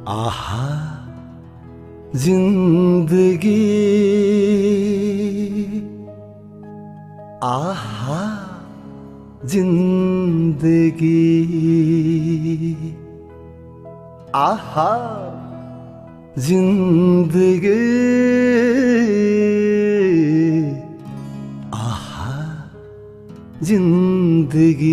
आहा जिंदगी आहा जिंदगी आहा जिंदगी आहा जिंदगी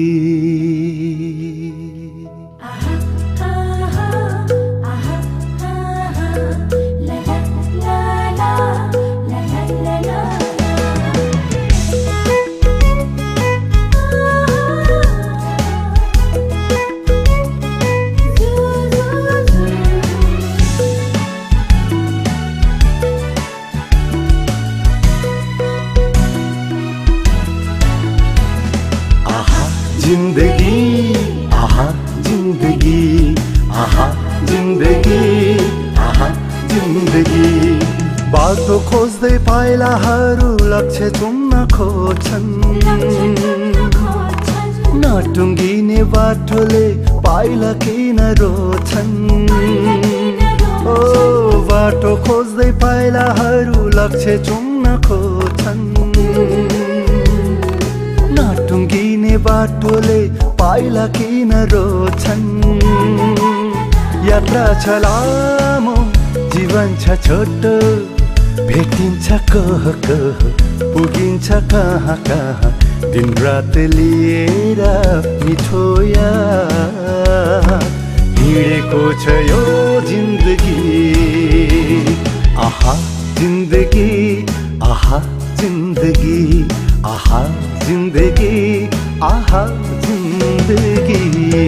जिंदगी आहा जिंदगी आहा जिंदगी आहा जिंदगी बाटो खोज्दै पाइलाहरू लक्ष्य चुम्न खोज्छन् नटुङ्गिने बाटोले पाइला किन रोछन् ओ बाटो खोज्दै पाइलाहरू लक्ष्य चुम्न खोज्छन् नटुङ्गिने बाटोले पाइला किन रोछन् यात्रा छ लामो जीवन छ छोटो भेटिन्छ कह कह पुगिन्छ कहाँ कहाँ दिन रात लिएर मिठो याद हिँडेको छ यो जिन्दगी आहा जिन्दगी आहा जिन्दगी आहा जिंदगी आहा जिंदगी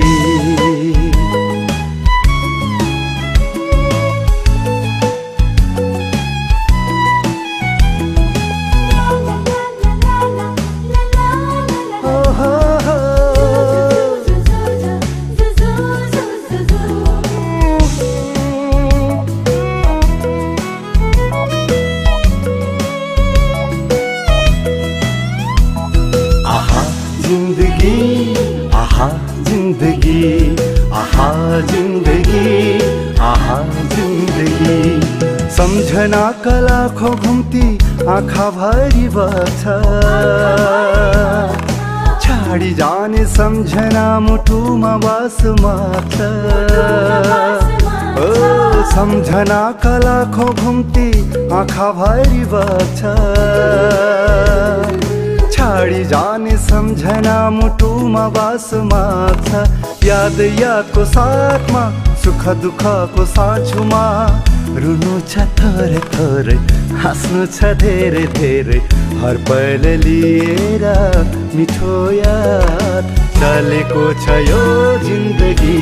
जिंदगी आहा जिंदगी आहा जिंदगी आहा जिंदगी सम्झनाका लाखौं घुम्ती आँखा भरि बग्छ छाडी जाने सम्झना मुटुमा बास माग्छ ओ सम्झनाका लाखौं घुम्ती आँखा भरि बग्छ छाडी जाने सम्झना मुटुमा बास माग्छ याद यादको साथमा सुख दुःखको साँझुमा रुनु छ थोरै थोरै हाँस्नु छ धेरै धेरै हर पल लिएर मिठो याद चलेको छ यो जिन्दगी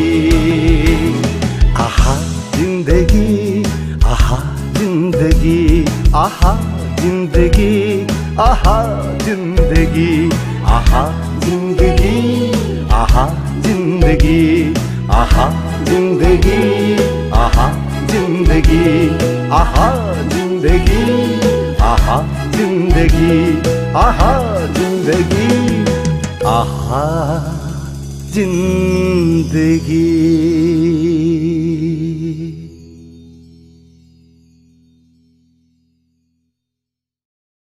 आहा जिन्दगी आहा जिन्दगी आहा जिन्दगी आहा जिंदगी आहा जिंदगी आहा जिंदगी आहा जिंदगी आहा जिंदगी आहा जिंदगी आहा जिंदगी आहा जिंदगी आहा जिंदगी